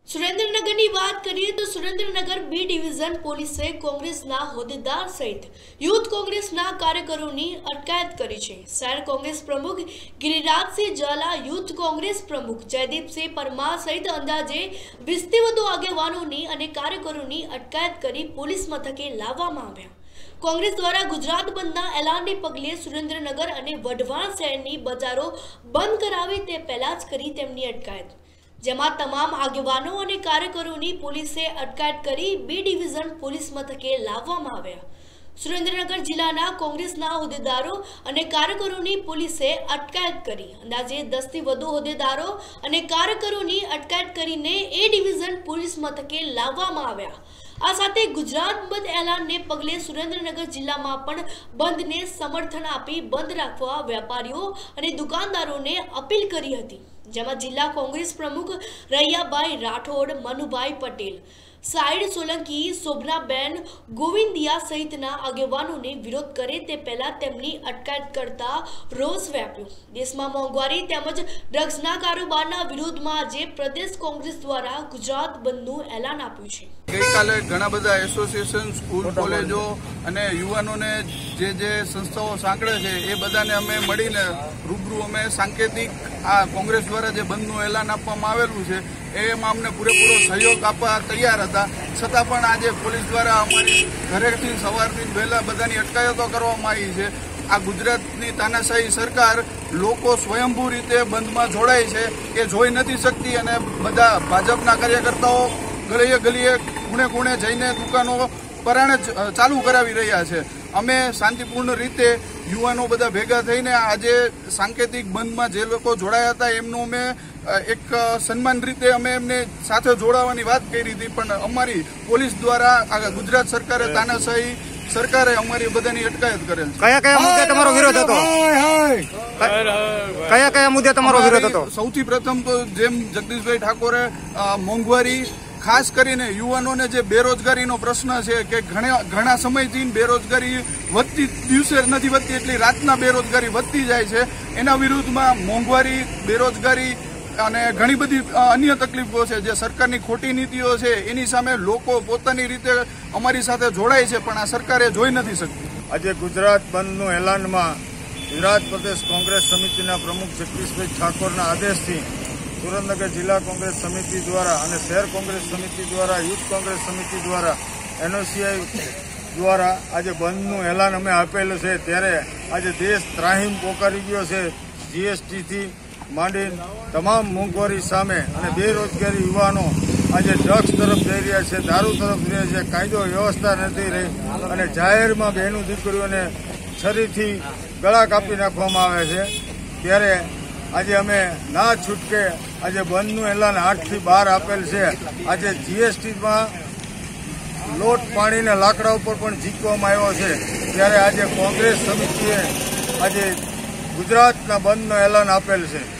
સુરેન્દ્રનગરની વાત કરીએ તો સુરેન્દ્રનગર બી ડિવિઝન પોલીસે કોંગ્રેસના હોદ્દેદાર સહિત યુથ કોંગ્રેસના કાર્યકરોની અટકાયત કરી છે। શહેર કોંગ્રેસ પ્રમુખ ગિરિરાજસિંહ ઝાલા, યુથ કોંગ્રેસ પ્રમુખ જયદીપસિંહ પરમાર સહિત અંદાજે 20 થી વધુ આગેવાનોની અને કાર્યકરોની અટકાયત કરી પોલીસ મથકે લાવવામાં આવ્યા। કોંગ્રેસ દ્વારા ગુજરાત બંધના એલાનને પગલે સુરેન્દ્રનગર અને વઢવાણ શહેરની બજારો બંધ કરાવી તે પહેલા જ કરી તેમની અટકાયત, જેમાં તમામ આગેવાનો અને કાર્યકરોની પોલીસે અટકાયત કરી બી ડિવિઝન પોલીસ મથકે લાવવામાં આવ્યા। સુરેન્દ્રનગર જિલ્લાના કોંગ્રેસના હોદ્દેદારો અને કાર્યકરોની પોલીસે અટકાયત કરી અંદાજે 10 થી વધુ હોદ્દેદારો અને કાર્યકરોની અટકાયત કરીને એ ડિવિઝન પોલીસ મથકે લાવવામાં આવ્યા। આ સાથે ગુજરાત બંધ એલાનને પગલે સુરેન્દ્રનગર જિલ્લામાં પણ બંધને સમર્થન આપી બંધ રાખવા વેપારીઓ અને દુકાનદારોને અપીલ કરી હતી, જેમાં જિલ્લા કોંગ્રેસ પ્રમુખ રૈયાભાઈ રાઠોડ, મનુભાઈ પટેલ, સાઈડ સોલંકી, શોભનાબેન ગોવિંદિયા સહિતના આગેવાનોને વિરોધ કરે તે પહેલા તેમની અટકાયત કરતા રોષ વ્યાપ્યો। દેશમાં મોંઘવારી તેમજ ડ્રગ્સના કારોબારના વિરોધમાં આજે પ્રદેશ કોંગ્રેસ દ્વારા ગુજરાત બંધનું એલાન આપ્યું છે। ગઈકાલે ઘણા બધા એસોસિએશન, સ્કૂલ, કોલેજો અને યુવાનોને જે સંસ્થાઓ સાંકળે છે એ બધાને અમે મળીને રૂબરૂ અમે સાંકેતિક આ કોંગ્રેસ દ્વારા જે બંધનું એલાન આપવામાં આવેલું છે એમાં અમને પૂરેપૂરો સહયોગ આપવા તૈયાર હતા, છતાં પણ આજે પોલીસ દ્વારા અમારી ઘરેથી સવારથી વહેલા બધાની અટકાયતો કરવામાં આવી છે। આ ગુજરાતની તાનાશાહી સરકાર લોકો સ્વયંભૂ રીતે બંધમાં જોડાય છે એ જોઈ નથી શકતી અને બધા ભાજપના કાર્યકર્તાઓ ગલીએ ગલીએ ખૂણે ખૂણે જઈને દુકાનો પરાણે ચાલુ કરાવી રહ્યા છે। અમે શાંતિપૂર્ણ રીતે યુવાનો બધા ભેગા થઈને આજે સાંકેતિક બંધમાં જે લોકો જોડાયા હતા એમનું અમે એક સન્માન રીતે અમે એમને સાથે જોડાવાની વાત કરી હતી, પણ અમારી પોલીસ દ્વારા ગુજરાત સરકારે, તાનાશાહી સરકારે અમારી બધાની અટકાયત કરેલ છે। કયા કયા મુદ્દે તમારો વિરોધ હતો? કયા કયા મુદ્દે તમારો વિરોધ હતો? સૌથી પ્રથમ તો જેમ જગદીશભાઈ ઠાકોરે મોંઘવારી, ખાસ કરીને યુવાનોને જે બેરોજગારીનો પ્રશ્ન છે કે ઘણા સમયથી બેરોજગારી વધતી દિવસે નથી વધતી, એટલી રાતના બેરોજગારી વધતી જાય છે। એના વિરુદ્ધમાં મોંઘવારી, બેરોજગારી અને ઘણી બધી અન્ય તકલીફો છે, જે સરકારની ખોટી નીતિઓ છે એની સામે લોકો પોતાની રીતે અમારી સાથે જોડાય છે, પણ આ સરકારે જોઈ નથી શકતી। આજે ગુજરાત બંધનું એલાનમાં ગુજરાત પ્રદેશ કોંગ્રેસ સમિતિના પ્રમુખ જગદીશભાઈ ઠાકોરના આદેશથી સુરેન્દ્રનગર જિલ્લા કોંગ્રેસ સમિતિ દ્વારા અને શહેર કોંગ્રેસ સમિતિ દ્વારા, યુથ કોંગ્રેસ સમિતિ દ્વારા, NOCI દ્વારા આજે બંધનું એલાન અમે આપેલું છે। ત્યારે આજે દેશ ત્રાહિમ પોકારી ગયો છે। GSTથી માંડી તમામ મોંઘવારી સામે અને બેરોજગારી યુવાનો આજે ડ્રગ્સ તરફ જઈ રહ્યા છે, દારૂ તરફ જઈ રહ્યા છે, કાયદો વ્યવસ્થા નથી રહી અને જાહેરમાં બહેનું દીકરીઓને છરીથી ગળા કાપી નાખવામાં આવે છે। ત્યારે આજે અમે ના છૂટકે આજે બંધનું એલાન 8 થી 12 આપેલ છે। આજે GSTમાં લોટ, પાણીને લાકડા ઉપર પણ જીતવામાં આવ્યો છે। ત્યારે આજે કોંગ્રેસ સમિતિએ આજે ગુજરાતના બંધનું એલાન આપેલ છે।